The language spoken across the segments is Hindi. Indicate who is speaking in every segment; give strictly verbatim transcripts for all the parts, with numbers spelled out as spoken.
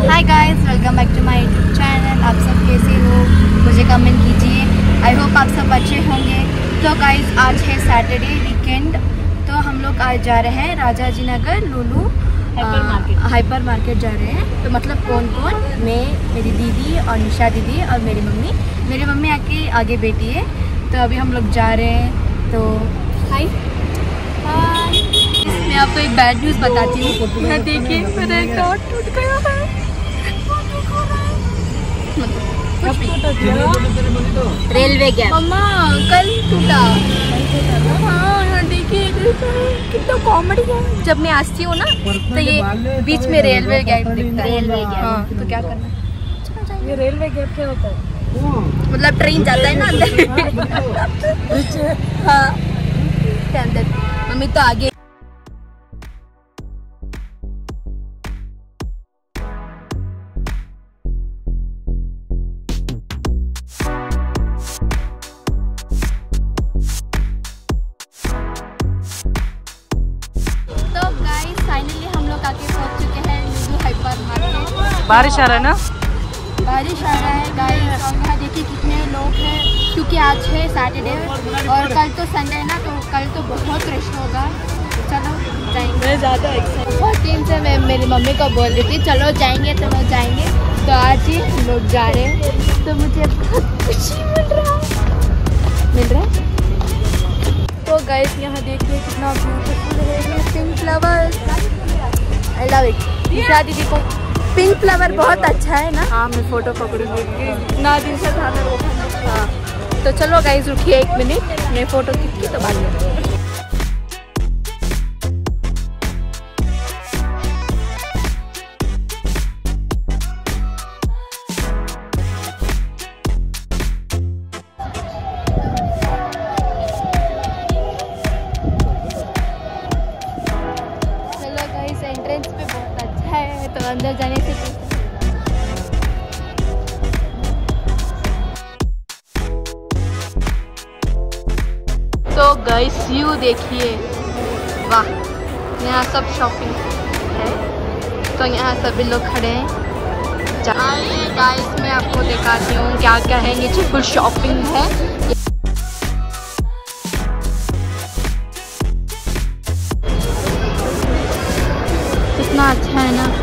Speaker 1: Hi guys, welcome back to my YouTube channel. आप सब कैसे हो, मुझे कमेंट कीजिए। आई होप आप सब अच्छे होंगे। तो गाइस, आज है सैटरडे वीकेंड, तो हम लोग आज जा रहे हैं Rajaji Nagar Lulu hypermarket hypermarket जा रहे हैं। तो मतलब कौन कौन? मैं, मेरी दीदी और निशा दीदी और मेरी मम्मी। मेरी मम्मी आके आगे बेटी है। तो अभी हम लोग जा रहे हैं। तो हाय हाय, मैं आपको एक बैड न्यूज़ बताती हूँ। मैं देखिए, मेरा एक डाउट टूट गया है। रेलवे गैप मम्मा कल टूटा। हाँ देखिए कितना कॉमेडी है। जब मैं हंसती हूँ ना तो ये बीच में रेलवे गैप दिखता है। रेलवे गैप, हाँ तो क्या करना?
Speaker 2: ये रेलवे गैप क्या होता है?
Speaker 1: मतलब ट्रेन जाता है ना अंदर। हाँ के अंदर। मम्मी तो आगे। फाइनली हम लोग आके पहुंच चुके हैं लुलु हाइपर मार्केट।
Speaker 2: बारिश आ रहा है ना?
Speaker 1: बारिश आ रहा है गाइस, और यहाँ देखिए कितने लोग हैं, क्योंकि आज है सैटरडे और कल तो संडे है ना, तो कल तो बहुत रश होगा। चलो जाएंगे।
Speaker 2: मैं ज़्यादा एक्साइटेड।
Speaker 1: बहुत दिन से मैं मेरी मम्मी को बोल रही थी चलो जाएंगे चलो जाएंगे, तो आज ही हम लोग जा रहे हैं। तो मुझे बहुत खुशी मिल रहा है मिल रहा है
Speaker 2: तो गाइस, यहाँ देखिए कितना ब्यूटीफुल है ये pink flower.
Speaker 1: I love it. Nisha दीदी को पिंक फ्लावर बहुत अच्छा है ना।
Speaker 2: हाँ, मैं फोटो पकड़ूंगी, इतना दिन से था मेरे को।
Speaker 1: हाँ तो चलो गाइस, रुकिए एक मिनट, मैं फोटो खींच की तो बात करूँ। एंट्रेंस पे बहुत अच्छा है, तो अंदर जाने से तो गाइस व्यू देखिए, वाह। यहाँ सब शॉपिंग है, तो यहाँ सभी लोग खड़े हैं। आइए गाइस, मैं आपको दिखाती हूँ क्या क्या है। नीचे फुल शॉपिंग है। कितना अच्छा है ना।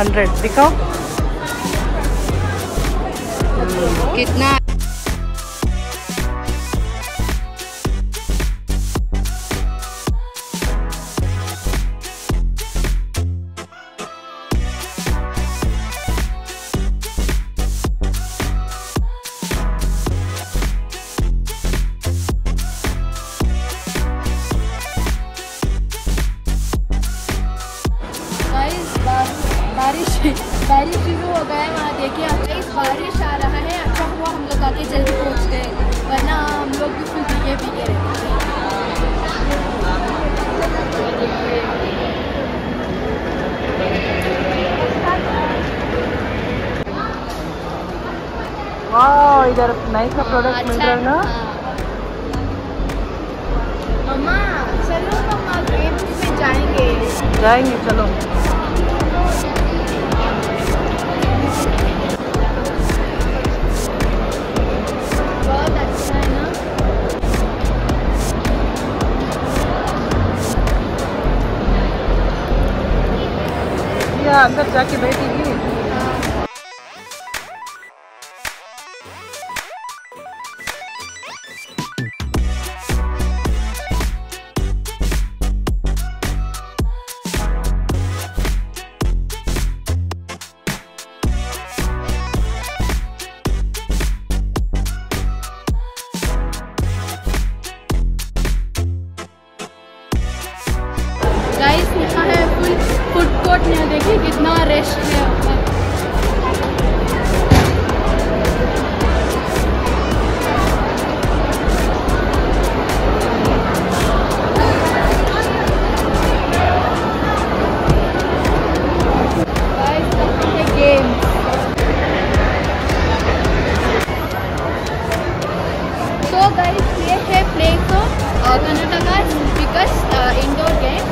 Speaker 3: हंड्रेड दिखाओ
Speaker 1: कितना।
Speaker 2: बारिश बारिश शुरू हो गया है वहाँ देखिए आप इस बारिश आ रहा है। अच्छा हुआ हम लोग आके जल्दी पहुँच गए वरना हम लोग भी फुल भीगे भीगे रहते।
Speaker 3: वाह इधर नाइस का प्रोडक्ट मिल रहा है ना।
Speaker 2: मम्मा चलो मम्मा गेम्स में जाएंगे
Speaker 3: जाएंगे चलो।
Speaker 2: बहुत अच्छा है ना।
Speaker 3: या अंदर जाके बैठेगी।
Speaker 2: गाइस यहाँ है फुल फूड कोर्ट में देखिए कितना रश है ऊपर। गाइस करते हैं गेम। तो गाइस ये है playing Karnataka biggest indoor game.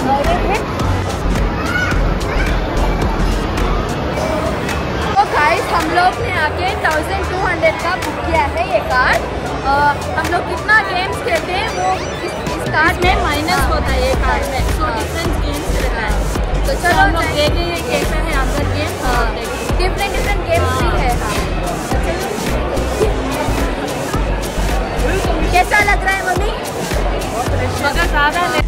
Speaker 2: तो गाइस हम लोग ने आके थाउजेंड टू हंड्रेड का बुक किया है ये कार्ड। हम लोग कितना गेम्स खेलते हैं वो इस, इस कार्ड में माइनस होता है ये कार्ड में। सो डिफरेंट गेम्स रहता है। तो चलो हम लोग देखेंगे कैसा है अंदर गेम। डिफरेंट डिफरेंट गेम्स भी है। कैसा लग रहा है मम्मी? मगर ज़्यादा नहीं।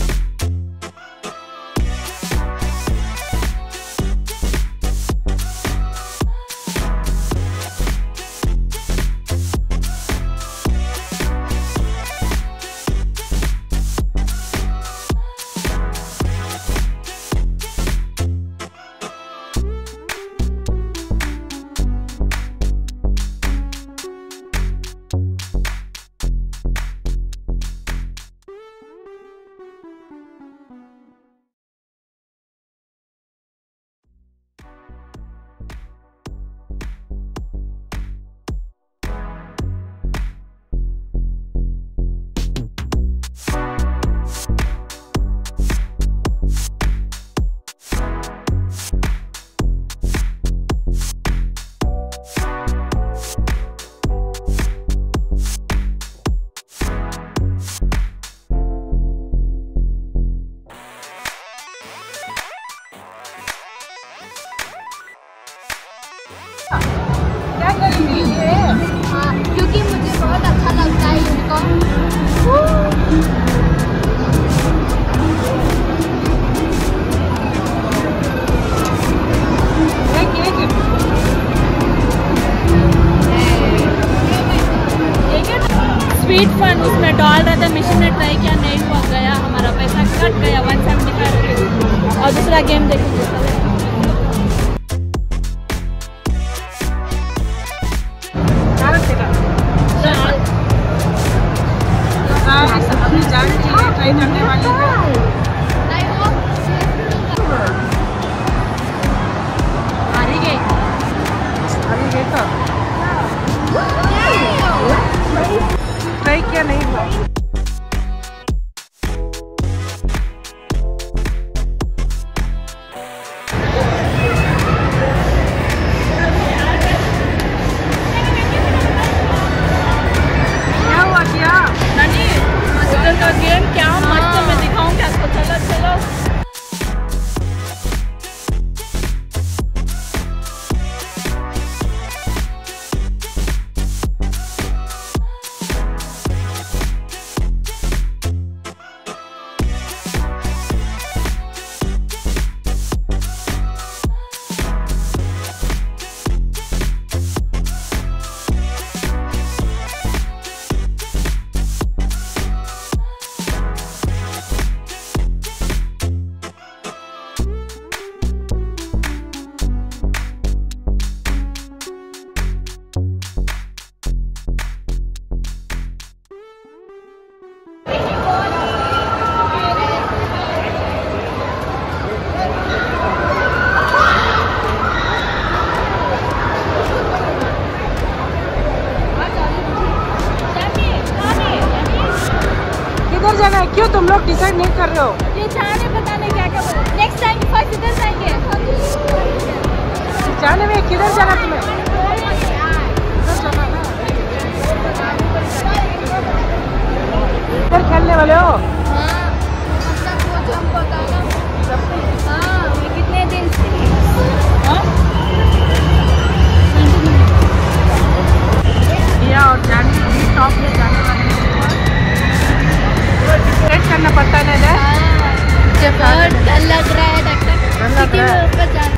Speaker 3: क्या करेंगी ये?
Speaker 2: हाँ, क्योंकि मुझे बहुत अच्छा लगता है यूनिकॉर्न। स्वीट फन उसमें डाल रहा था, मिशन ने ट्राई किया, नहीं हुआ, गया हमारा पैसा कट गया वन सेवेंटी फाइव। और दूसरा गेम देखेंगे।
Speaker 3: अपनी जान के लिए ट्राई करने वाली है।
Speaker 2: हारी गई
Speaker 3: अभी देखो ट्राई किया नहीं हुआ। डिसाइड नहीं कर रहे हो?
Speaker 2: ये जाने पता नहीं क्या क्या बोला। नेक्स्ट टाइम फर्स्ट इधर जाएंगे।
Speaker 3: जाने में किधर जाना तुम्हें? इधर खेलने वाले हो?
Speaker 2: हाँ, सब कुछ हमको बताना। हाँ, ये कितने दिन से?
Speaker 3: हाँ? या और जाने टॉप में जाने वाले टिकट करना पड़ता है ना?
Speaker 2: जब बहुत डर लग रहा है डॉक्टर,
Speaker 3: डर लग
Speaker 2: क्योंकि
Speaker 3: रहा है।
Speaker 2: वो ऊपर जाना।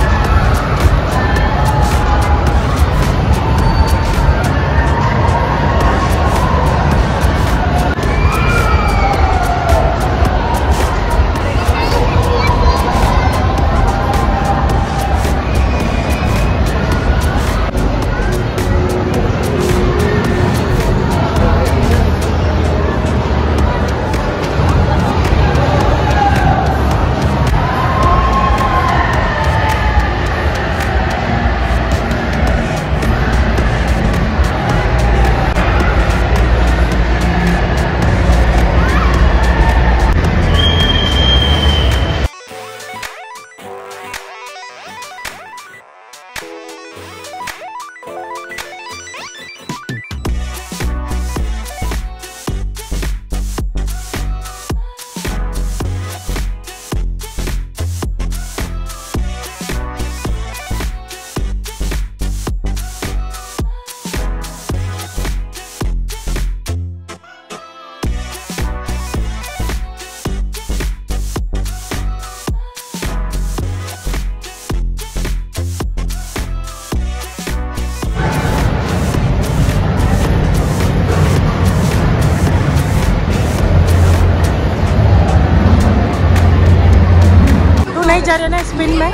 Speaker 3: जा रहे ना स्पिन में?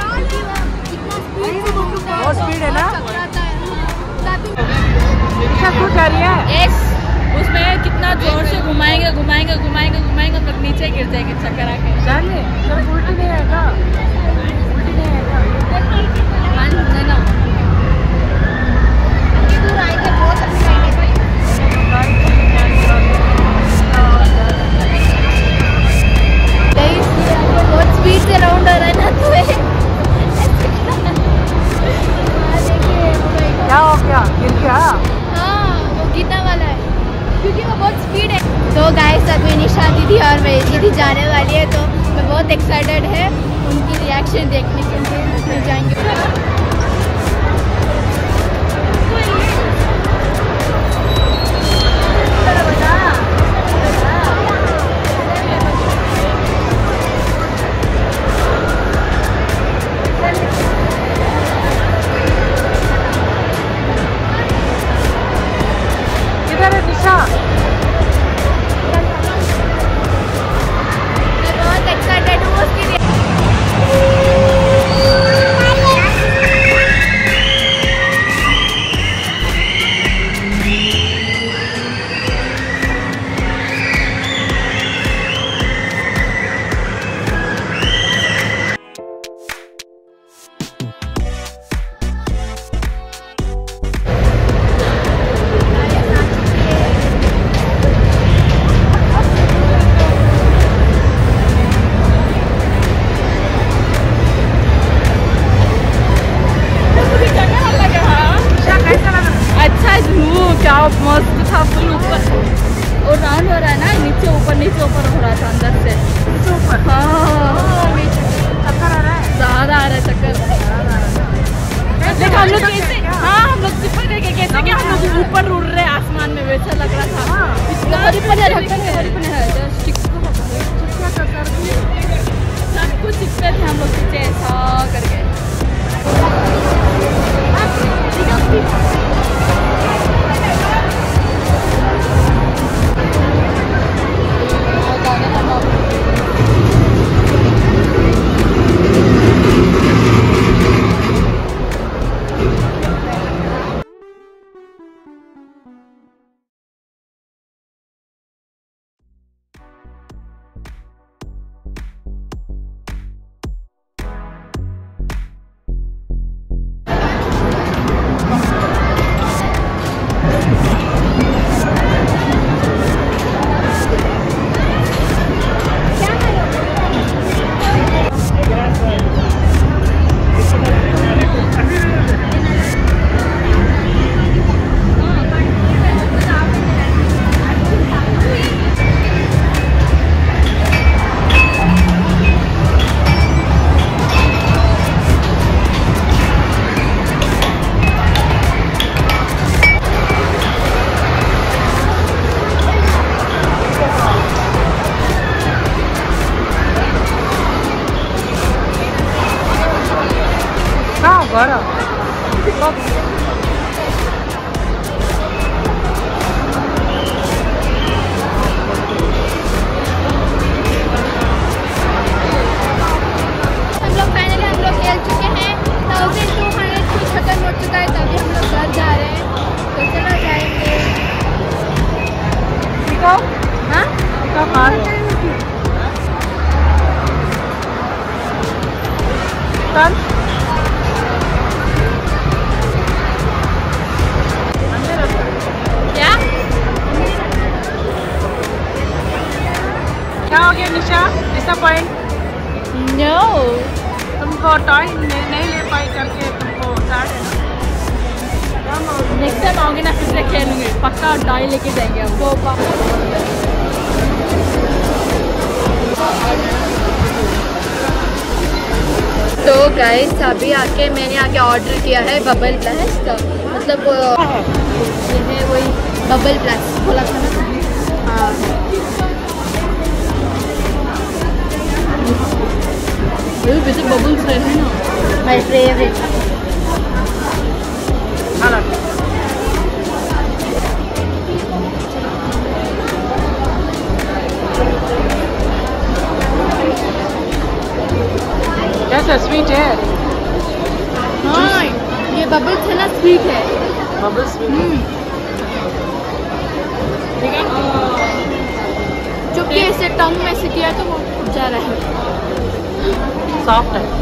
Speaker 3: बहुत स्पीड है ना? क्या कूद जा रही है?
Speaker 2: यस, उसमें कितना जोर से घुमाएंगे घुमाएंगे घुमाएंगे घुमाएंगे तब नीचे गिर जाएंगे चक्कर आके।
Speaker 3: जाने तो उल्टी नहीं आएगा, उल्टी नहीं आएगा।
Speaker 2: हाँ ना, दूर आएंगे बहुत अच्छी आएंगे भाई। बहुत स्पीड से राउंड हो रहा है ना तो
Speaker 3: क्या हो गया? गिर गया?
Speaker 2: हाँ, वो गिरने वाला है क्योंकि वो बहुत स्पीड है। तो गाइस अभी निशा दीदी और मेरी दीदी जाने वाली है, तो मैं बहुत एक्साइटेड है उनकी रिएक्शन देखने के लिए। फिर जाएंगे।
Speaker 3: किधर है निशा?
Speaker 2: मैं बहुत एक्साइटेड हूँ उसकी मस्त था, फुल ऊपर और राउंड हो रहा है ना, नीचे ऊपर नीचे ऊपर हो रहा था अंदर से ऊपर। हाँ
Speaker 3: चक्कर आ रहा है,
Speaker 2: ज़्यादा आ रहा है चक्कर। लेकिन हम लोग कैसे, हाँ हम लोग ऊपर करके कैसे कि हम लोग ऊपर उड़ रहे आसमान में, वैसा लग रहा था। इतना ऊपर है, ढक्कन है, ऊपर है, सब कुछ चिपके थे हम लोग पीछे ऐसा करके।
Speaker 3: बारह
Speaker 2: खत्म हो चुका है, तभी हम लोग घर जा रहे हैं, तो चलो जाएंगे। हाँ क्या
Speaker 3: क्या हो गया निशा? डिसअपॉइंट?
Speaker 2: नो,
Speaker 3: तुमको टॉय नहीं ले पाई करके तुमको सैड है ना?
Speaker 2: नेक्स्ट टाइम आओगे ना फिर से खेलूंगे पक्का, टॉय लेके जाएंगे हमको। तो गाइस अभी आके मैंने आके ऑर्डर किया है बबल प्लस, मतलब ये है वही बबल प्लस बोला था ना। हाँ वैसे बबल्स है ना माय फेवरेट।
Speaker 3: कैसा स्वीट है?
Speaker 2: हाँ ये बबल्स है ना, स्वीट है।
Speaker 3: बबल स्वीट ठीक है।
Speaker 2: चुपके ऐसे टंग में से किया तो वो उठ जा रहा है,
Speaker 3: सॉफ्ट है।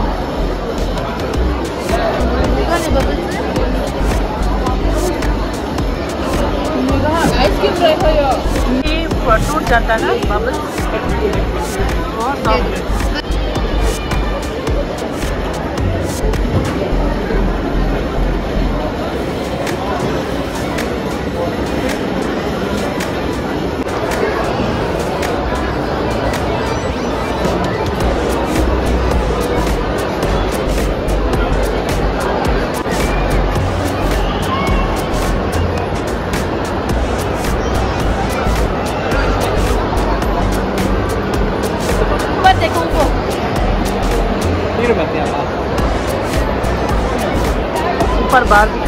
Speaker 2: आइसक्रीम रहे हो
Speaker 3: ये टूट जाता है ना बबल, बहुत सॉफ्ट है। ऊपर बार भी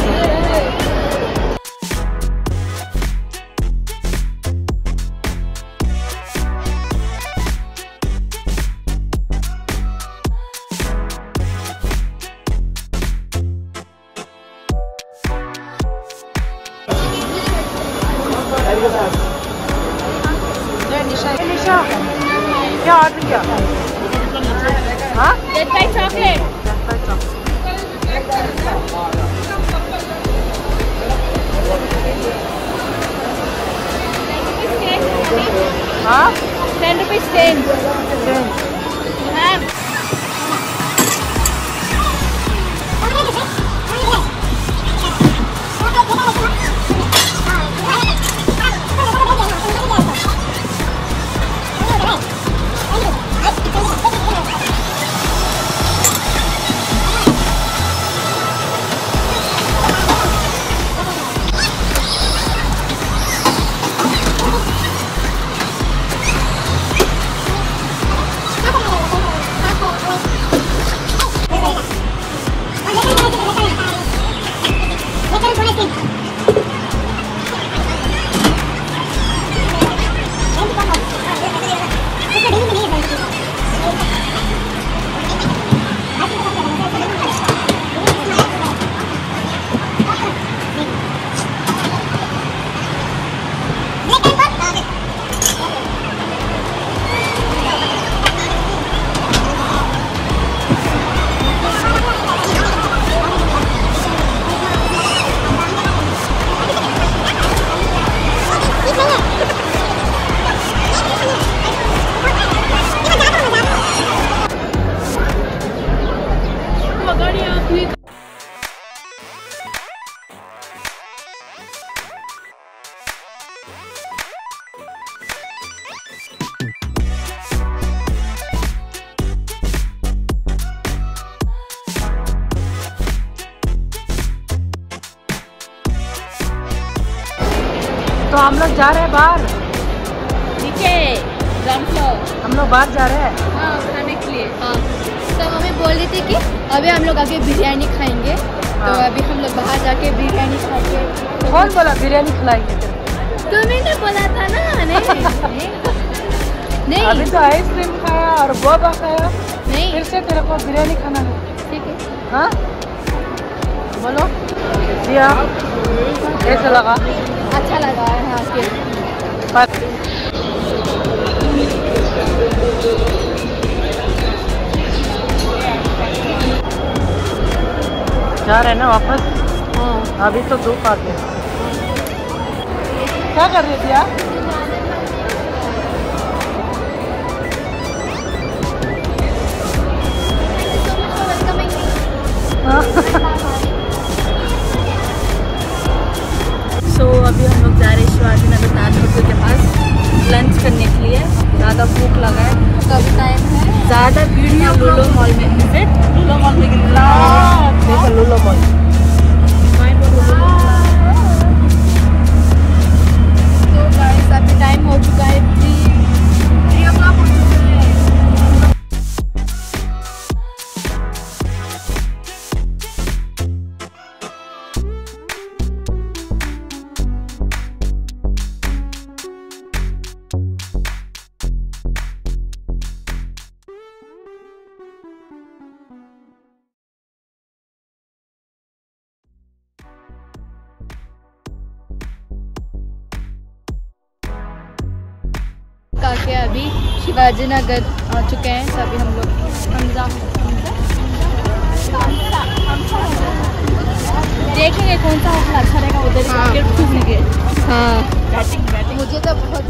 Speaker 3: निशा क्या ऑर्डर किया? हाँ
Speaker 2: चॉकलेट।
Speaker 3: हाँ
Speaker 2: टेन रुपीज टेन।
Speaker 3: तो हम लोग जा रहे हैं बाहर।
Speaker 2: ठीक है, ग्राउंड फ्लोर
Speaker 3: हम लोग बाहर जा रहे हैं।
Speaker 2: हाँ खाने के लिए। हाँ तो हमें बोल
Speaker 1: बोल रही थी कि अभी हम लोग आगे बिरयानी खाएंगे। तो अभी हम लोग बाहर जाके बिरयानी खाएंगे।
Speaker 3: कौन बोला बिरयानी खिलाएंगे?
Speaker 1: तुम्हें ने बोला था ना। नहीं नहीं
Speaker 3: अभी तो आइसक्रीम खाया और बोबा खाया,
Speaker 1: नहीं
Speaker 3: फिर से तेरे को बिरयानी खाना है।
Speaker 1: ठीक है।
Speaker 3: हाँ बोलो दिया, कैसा लगा?
Speaker 1: अच्छा लगा है। हाँ के
Speaker 3: बात जा रहे हैं ना वापस।
Speaker 1: हाँ
Speaker 3: अभी तो धूप आती है। क्या कर रही थी आप? सो so, अभी हम लोग जा रहे हैं शिवाजी नगर ताज होटल के पास लंच करने के लिए। ज़्यादा भूख लगा है।
Speaker 1: कब टाइम है?
Speaker 3: ज़्यादा भीड़ है लूलो मॉल में। विजिट लूलो मॉल में कितना देखो लूलो मॉल।
Speaker 1: तो गाइस अभी टाइम हो चुका है थ्री थ्री ओ क्लॉक हो चुका है। के अभी शिवाजी नगर आ चुके हैं। तो अभी हम लोग हमजा देखेंगे कौन सा होटल अच्छा रहेगा उधर। हाँ हाँ मुझे तो बहुत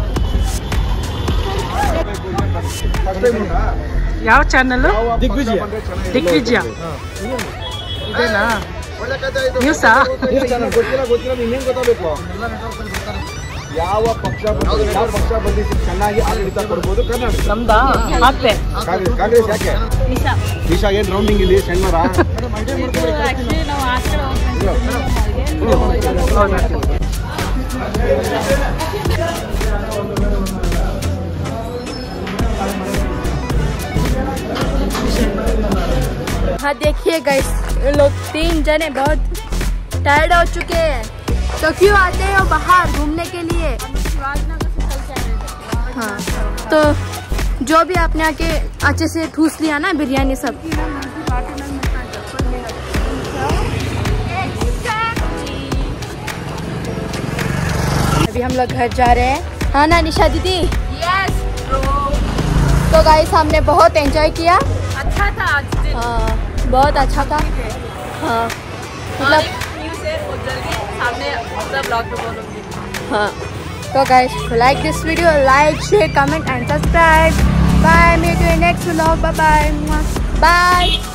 Speaker 3: ಯಾವ ಚಾನಲ್? ದಿಗ್ವಿಜಯ. ದಿಗ್ವಿಜಯ ಇದೇನಾ ನ್ಯೂಸಾ?
Speaker 4: ಯಾವ ಪಕ್ಷ ಯಾವ ಪಕ್ಷ ಬಂದಿದ್ದು ಚೆನ್ನಾಗಿ ಆಡಳಿತ ಕೊಡ್ಬೋದು ಕರ್ನಾಟಕ
Speaker 3: ನಮ್ದಾ? ಮತ್ತೆ
Speaker 4: ಕಾಂಗ್ರೆಸ್ ಕಾಂಗ್ರೆಸ್ ಯಾಕೆ ನಿಶಾ ಏನ್ ರೌಂಡಿಂಗ್ ಇಲ್ಲಿ ಸಣ್ಣರ
Speaker 1: हाँ देखिए गाइस ये लोग तीन जने बहुत टायर्ड हो चुके हैं। तो क्यों आते हो बाहर घूमने के लिए? हाँ तो जो भी आपने आके अच्छे से ठूस लिया ना बिरयानी सब। अभी हम लोग घर जा रहे हैं। हाँ ना निशा दीदी?
Speaker 2: Yes bro.
Speaker 1: तो गाइस हमने बहुत एंजॉय किया।
Speaker 2: अच्छा था आज दिन।
Speaker 1: हाँ बहुत अच्छा था। हाँ मतलब
Speaker 2: न्यूज़ है बहुत जल्दी सामने सब ब्लॉग में बोलूँगी।
Speaker 1: हाँ तो guys like this video, like share comment and subscribe. Bye, meet you in next vlog. Bye bye bye.